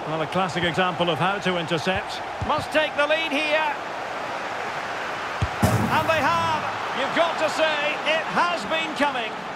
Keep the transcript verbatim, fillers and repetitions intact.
Well, a classic example of how to intercept. Must take the lead here. And they have. You've got to say, it has been coming.